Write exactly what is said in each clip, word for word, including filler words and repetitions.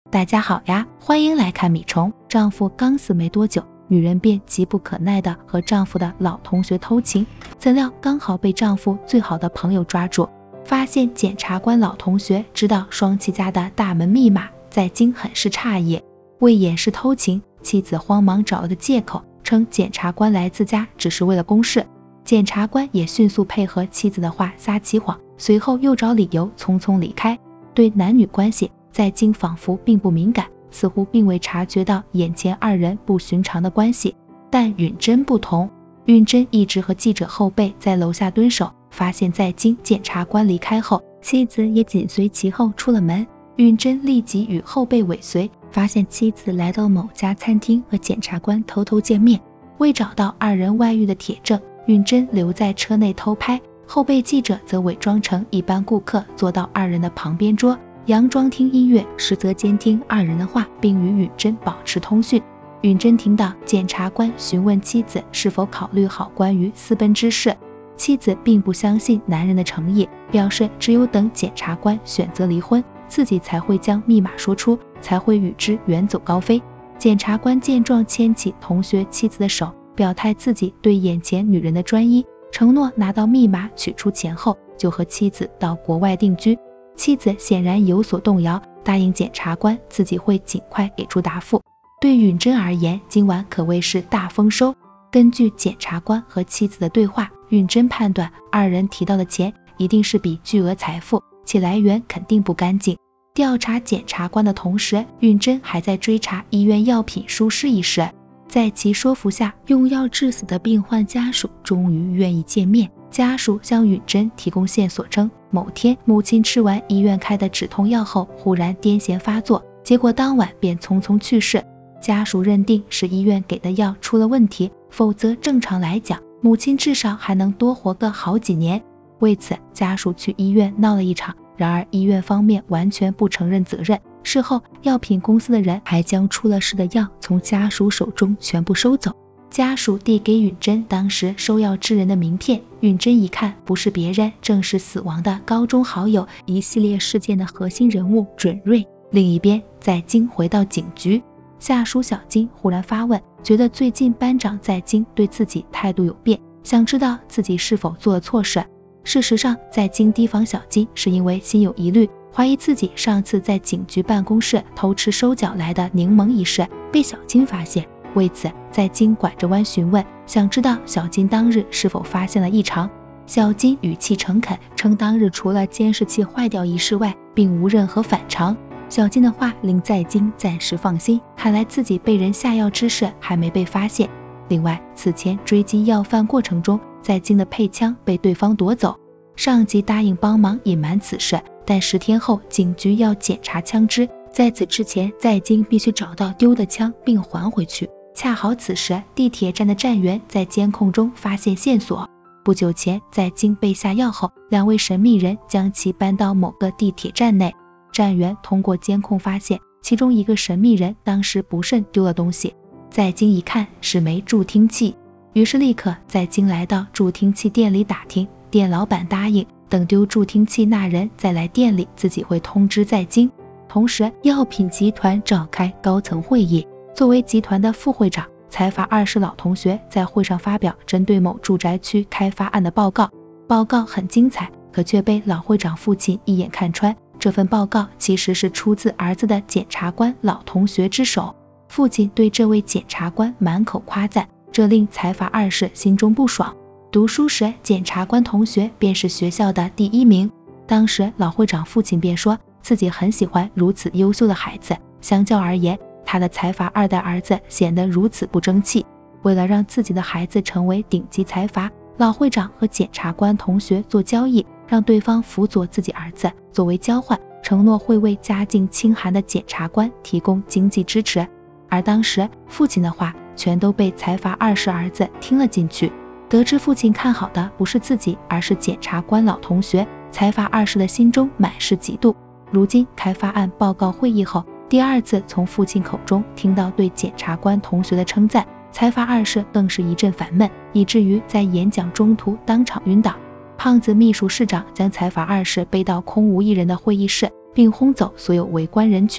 大家好呀，欢迎来看米虫。丈夫刚死没多久，女人便急不可耐地和丈夫的老同学偷情，怎料刚好被丈夫最好的朋友抓住，发现检察官老同学知道双妻家的大门密码，在京很是诧异。为掩饰偷情，妻子慌忙找了个借口，称检察官来自家只是为了公事。检察官也迅速配合妻子的话撒起谎，随后又找理由匆匆离开。对男女关系，在京仿佛并不敏感，似乎并未察觉到眼前二人不寻常的关系。但允珍不同，允珍一直和记者后辈在楼下蹲守，发现在京检察官离开后，妻子也紧随其后出了门。允珍立即与后辈尾随，发现妻子来到某家餐厅和检察官偷偷见面。为找到二人外遇的铁证，允珍留在车内偷拍，后备记者则伪装成一般顾客坐到二人的旁边桌，佯装听音乐，实则监听二人的话，并与允珍保持通讯。允珍听到检察官询问妻子是否考虑好关于私奔之事，妻子并不相信男人的诚意，表示只有等检察官选择离婚，自己才会将密码说出，才会与之远走高飞。检察官见状，牵起同学妻子的手，表态自己对眼前女人的专一，承诺拿到密码取出钱后，就和妻子到国外定居。妻子显然有所动摇，答应检察官自己会尽快给出答复。对允珍而言，今晚可谓是大丰收。根据检察官和妻子的对话，允珍判断二人提到的钱一定是笔巨额财富，其来源肯定不干净。调查检察官的同时，允珍还在追查医院药品疏失一事。在其说服下，用药致死的病患家属终于愿意见面。家属向允珍提供线索称，某天母亲吃完医院开的止痛药后，忽然癫痫发作，结果当晚便匆匆去世。家属认定是医院给的药出了问题，否则正常来讲，母亲至少还能多活个好几年。为此，家属去医院闹了一场，然而医院方面完全不承认责任。事后，药品公司的人还将出了事的药从家属手中全部收走。家属递给允珍当时收药之人的名片，允珍一看，不是别人，正是死亡的高中好友，一系列事件的核心人物准瑞。另一边，在京回到警局，下属小金忽然发问，觉得最近班长在京对自己态度有变，想知道自己是否做了错事。事实上，在京提防小金是因为心有疑虑，怀疑自己上次在警局办公室偷吃收缴来的柠檬一事被小金发现，为此在京拐着弯询问，想知道小金当日是否发现了异常。小金语气诚恳，称当日除了监视器坏掉一事外，并无任何反常。小金的话令在京暂时放心，看来自己被人下药之事还没被发现。另外，此前追击要犯过程中，在京的配枪被对方夺走，上级答应帮忙隐瞒此事，但十天后警局要检查枪支，在此之前，在京必须找到丢的枪并还回去。恰好此时，地铁站的站员在监控中发现线索。不久前，在京被下药后，两位神秘人将其搬到某个地铁站内。站员通过监控发现，其中一个神秘人当时不慎丢了东西，在京一看是枚助听器，于是立刻在京来到助听器店里打听，店老板答应等丢助听器那人再来店里，自己会通知在京。同时，药品集团召开高层会议，作为集团的副会长，财阀二世老同学在会上发表针对某住宅区开发案的报告。报告很精彩，可却被老会长父亲一眼看穿。这份报告其实是出自儿子的检察官老同学之手。父亲对这位检察官满口夸赞，这令财阀二世心中不爽。读书时，检察官同学便是学校的第一名。当时老会长父亲便说自己很喜欢如此优秀的孩子，相较而言，他的财阀二代儿子显得如此不争气。为了让自己的孩子成为顶级财阀，老会长和检察官同学做交易，让对方辅佐自己儿子，作为交换，承诺会为家境清寒的检察官提供经济支持。而当时父亲的话全都被财阀二世儿子听了进去。得知父亲看好的不是自己，而是检察官老同学，财阀二世的心中满是嫉妒。如今开发案报告会议后，第二次从父亲口中听到对检察官同学的称赞，财阀二世更是一阵烦闷，以至于在演讲中途当场晕倒。胖子秘书市长将财阀二世背到空无一人的会议室，并轰走所有围观人群。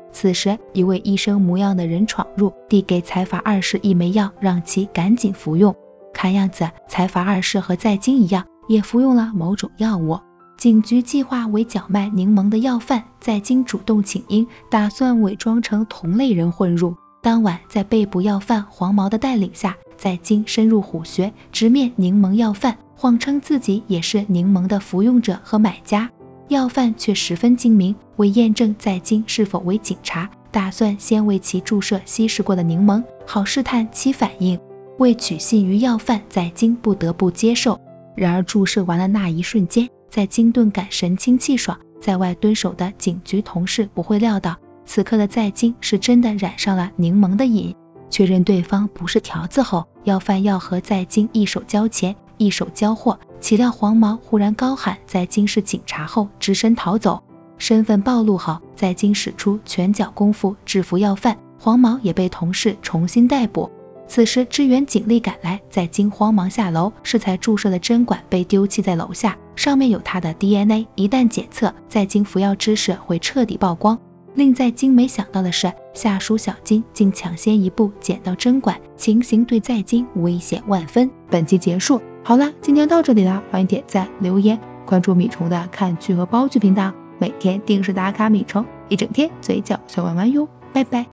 此时，一位医生模样的人闯入，递给财阀二世一枚药，让其赶紧服用。看样子，财阀二世和在京一样，也服用了某种药物。警局计划为搅卖柠檬的要犯，在京主动请缨，打算伪装成同类人混入。当晚，在被捕要犯黄毛的带领下，在京深入虎穴，直面柠檬要犯，谎称自己也是柠檬的服用者和买家。要犯却十分精明，为验证在京是否为警察，打算先为其注射稀释过的柠檬，好试探其反应。为取信于要犯，在京不得不接受。然而注射完了那一瞬间，在京顿感神清气爽，在外蹲守的警局同事不会料到，此刻的在京是真的染上了柠檬的瘾。确认对方不是条子后，要犯要和在京一手交钱一手交货，岂料黄毛忽然高喊在京是警察后只身逃走。身份暴露后，在京使出拳脚功夫制服要犯，黄毛也被同事重新逮捕。此时支援警力赶来，在京慌忙下楼，适才注射的针管被丢弃在楼下，上面有他的 D N A， 一旦检测，在京服药知识会彻底曝光。令在京没想到的是，下属小金竟抢先一步捡到针管，情形对在京危险万分。本期结束，好了，今天到这里了，欢迎点赞留言，关注米虫的看剧和煲剧频道，每天定时打卡米虫，一整天嘴角小弯弯哟，拜拜。